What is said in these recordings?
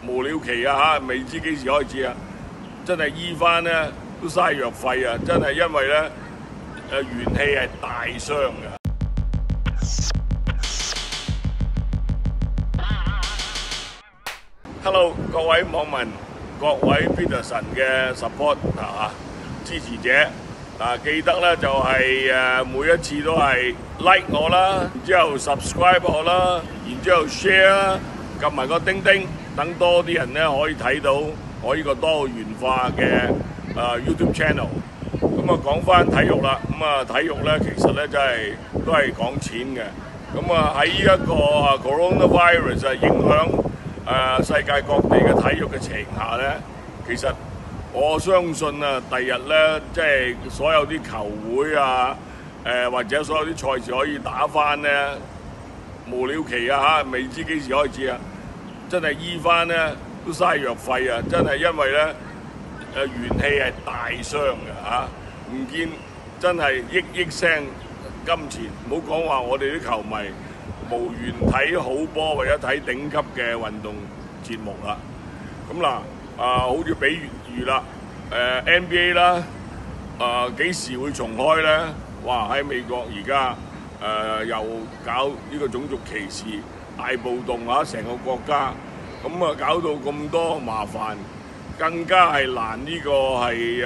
無了期啊嚇，未知幾時開始啊！真係醫翻咧都嘥藥費啊！真係因為咧元氣係大傷嘅。Hello， 各位網民，各位 Peterson 嘅 support 支持者記得咧就係每一次都係 like 我啦，然之後 subscribe 我啦，然之後 share 啦，撳埋個叮叮，等多啲人咧可以睇到我呢個多元化嘅YouTube channel。咁啊講翻體育啦，咁啊體育咧其實咧真係都係講錢嘅。咁啊喺呢一個coronavirus 影響世界各地嘅體育嘅情下咧，其實我相信啊，第日咧即係所有啲球會啊，或者所有啲賽事可以打翻咧，無了期啊嚇，未知幾時開始啊！真係醫翻咧都嘥藥費啊！真係因為咧元氣係大傷嘅嚇，唔見真係億聲金錢，唔好講話我哋啲球迷無緣睇好波或者睇頂級嘅運動節目啦。咁嗱好似比如啦NBA 啦，幾時會重開咧？哇！喺美國而家又搞呢個種族歧視大暴動啊，成個國家咁啊搞到咁多麻煩，更加係難呢個係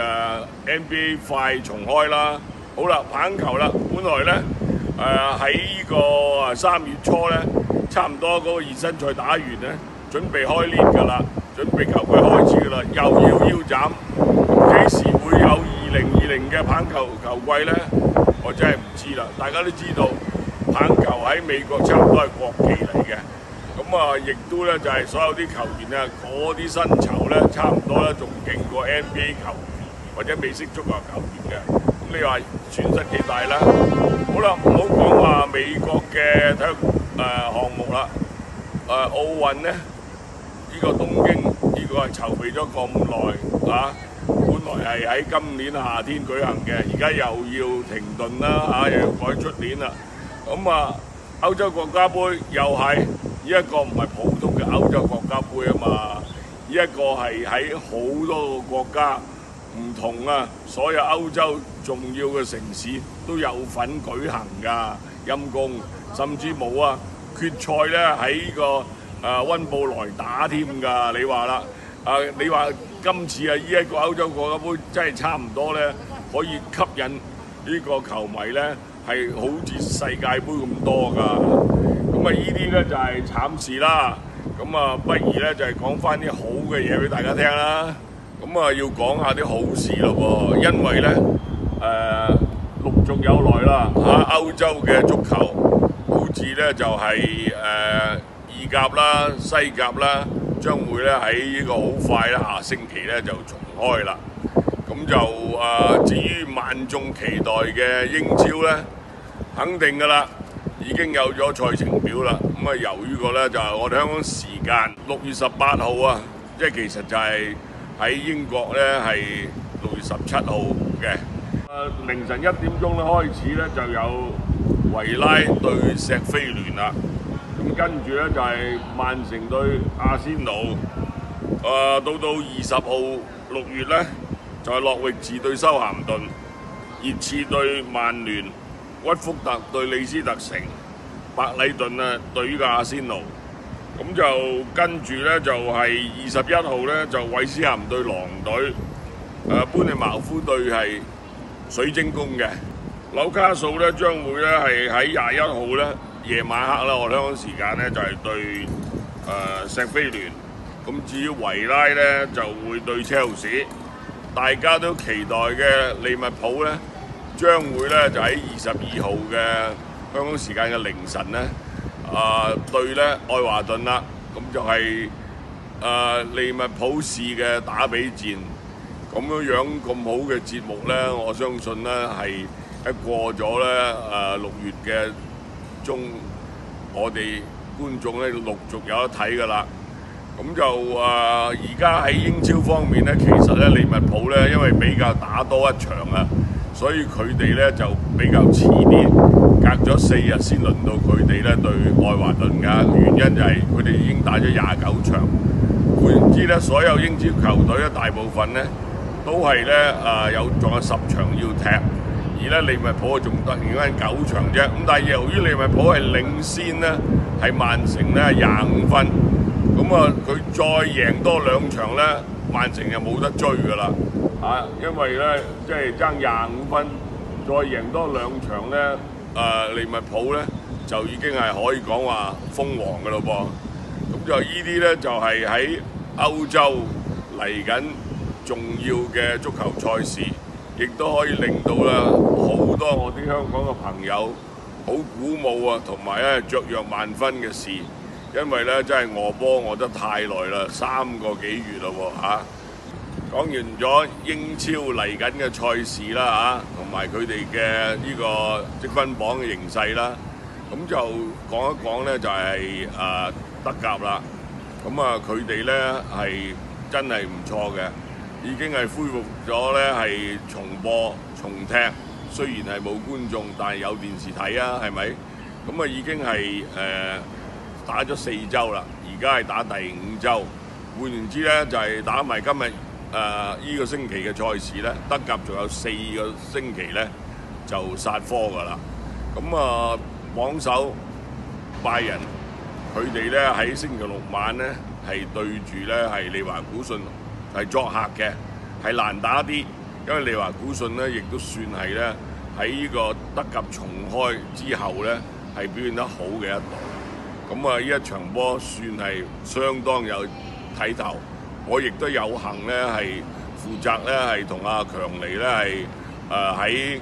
NBA 快重開啦。好啦，棒球啦，本來咧喺呢個3月初咧，差唔多嗰個熱身賽打完咧，準備開練㗎啦，準備球季開始㗎啦，又要腰斬。幾時會有2020嘅棒球季咧？我真係唔知啦。大家都知道棒球喺美國差唔多係國技嚟嘅，咁啊亦都咧就係所有啲球員啊，嗰啲薪酬咧差唔多咧仲勁過 NBA 球員或者美式足球球員嘅。咁你話損失幾大啦？好啦，唔好講話美國嘅體育項目啦，奧運咧呢個東京呢個係籌備咗咁耐啊！本來係喺今年夏天舉行嘅，而家又要停頓啦又要改出年啦。咁啊，歐洲國家杯又係呢一個唔係普通嘅歐洲國家杯啊嘛，呢一個係喺好多個國家唔同啊，所有歐洲重要嘅城市都有份舉行㗎，陰公，甚至冇啊決賽咧喺呢個温布萊打添㗎，你話啦。你話今次呢一個歐洲國家杯真係差唔多咧，可以吸引呢個球迷咧係好似世界盃咁多㗎。咁啊，呢啲咧就係慘事啦。咁啊，不如咧就係講翻啲好嘅嘢俾大家聽啦。咁啊，要講下啲好事咯喎，因為咧陸續有來啦歐洲嘅足球好似咧就係意甲啦、西甲啦。將會咧喺呢個好快咧，下星期咧就重開啦。咁就至於萬眾期待嘅英超咧，肯定㗎啦，已經有咗賽程表啦。咁啊，由於個咧就係我哋香港時間6月18號啊，即係其實就係喺英國咧係6月17號嘅。凌晨1點鐘咧開始咧就有維拉對錫菲聯啦。咁跟住咧就係曼城對阿仙奴，到20號6月咧就係諾域治對修咸頓，熱刺對曼聯，屈福特對李斯特城，白禮頓啊對呢個阿仙奴。咁就跟住咧就係21號咧就韋斯咸對狼隊，班尼茅夫對係水晶宮嘅。紐卡素咧將會咧係喺21號咧。夜晚黑啦，我香港時間咧就係對錫菲聯，咁至於維拉咧就會對車路士，大家都期待嘅利物浦咧將會咧就喺22號嘅香港時間嘅凌晨咧對咧愛華頓啦，咁就係利物浦市嘅打比戰，咁樣咁好嘅節目咧，我相信咧係一過咗咧6月嘅中，我哋觀眾咧陸續有得睇㗎啦。咁就而家喺英超方面咧，其實咧利物浦咧因為比較打多一場啊，所以佢哋咧就比較遲啲，隔咗4日先輪到佢哋咧對愛華頓㗎。原因就係佢哋已經打咗29場，換知咧，所有英超球隊咧大部分咧都係咧仲有10場要踢，而咧利物浦仲得而家9場啫。咁但係由於利物浦係領先咧，係曼城咧25分，咁佢再贏多2場咧，曼城就冇得追㗎啦因為咧即係爭25分，再贏多2場咧，利物浦咧就已經係可以講話封王㗎咯噃。咁就呢啲咧就係喺歐洲嚟緊重要嘅足球賽事，亦都可以令到啦好多我啲香港嘅朋友好鼓舞同埋咧雀躍萬分嘅事，因為咧真係餓波餓得太耐啦，3個幾月啦講完咗英超嚟緊嘅賽事啦同埋佢哋嘅呢個積分榜嘅形勢啦，咁就講一講咧就係德甲啦。咁佢哋咧係真係唔錯嘅，已經係恢復咗咧係重播重踢，雖然係冇觀眾，但係有電視睇係咪？咁已經係打咗4週啦，而家係打第5週。換言之咧，就係打埋今日呢個星期嘅賽事咧，德甲仲有4個星期咧就殺科㗎啦。咁榜首拜仁。佢哋咧喺星期6晚咧係對住咧係利華古遜係作客嘅，係難打啲，因為利華古遜咧亦都算係咧喺呢個德甲重開之後咧係表現得好嘅一隊。咁呢一場波算係相當有睇頭，我亦都有幸咧係負責咧係同阿強尼咧係喺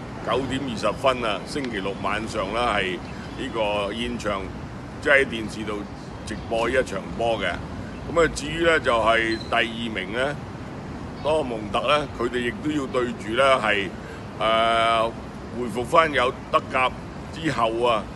9:20星期6晚上咧係呢個現場。即係喺電視度直播呢一場波嘅，咁至於咧就係第2名咧，多蒙特咧，佢哋亦都要對住咧係恢復翻有德甲之後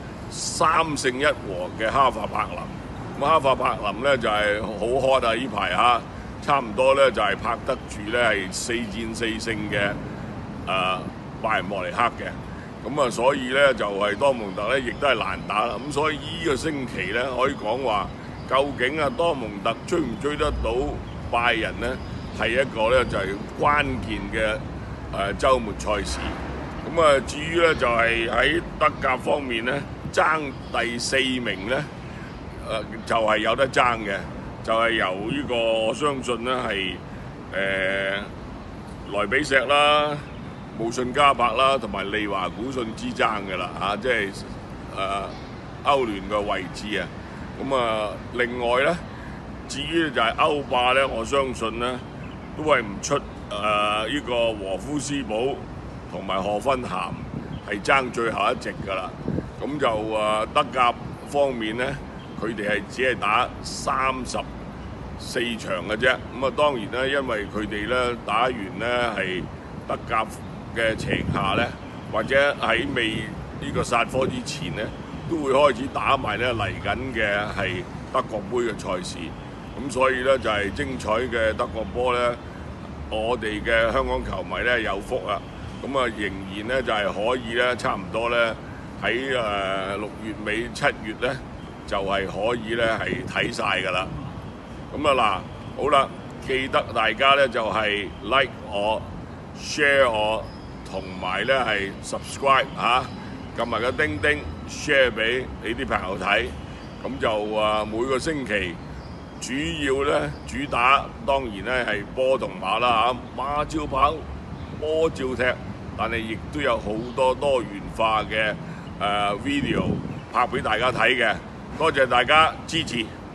3勝1和嘅哈法柏林。咁哈法柏林咧就係好 hot 呢排差唔多咧就係拍得住咧係4戰4勝嘅拜仁慕尼黑嘅。咁所以咧就係多蒙特咧，亦都係難打啦。咁所以呢個星期咧，可以講話，究竟多蒙特追唔追得到拜仁呢？係一個咧就係關鍵嘅週末賽事。咁至於咧就係喺德甲方面咧，爭第4名咧，就係有得爭嘅，就係由呢個我相信咧係萊比錫啦。慕遜加柏啦，同埋利華古遜之爭嘅啦即係歐聯嘅位置咁另外咧，至於就係歐霸咧，我相信咧都係唔出呢個和夫斯堡同埋賀芬咸係爭最後一席㗎啦。咁就德甲方面咧，佢哋係只係打34場嘅啫。咁當然咧，因為佢哋咧打完咧係德甲嘅情下咧，或者喺未呢個殺科之前咧，都會開始打埋咧嚟緊嘅係德國杯嘅賽事。咁所以咧就係精彩嘅德國波咧，我哋嘅香港球迷咧有福啦。咁仍然咧就係可以咧差唔多咧喺6月尾7月咧就係可以咧係睇晒㗎啦。咁嗱，好啦，記得大家咧就係 like 我 share 我。同埋咧係 subscribe 撳埋個叮叮 share 俾你啲朋友睇，咁就每個星期主要咧主打當然咧係波同馬啦馬照跑，波照踢，但係亦都有好多多元化嘅video 拍俾大家睇嘅，多謝大家支持。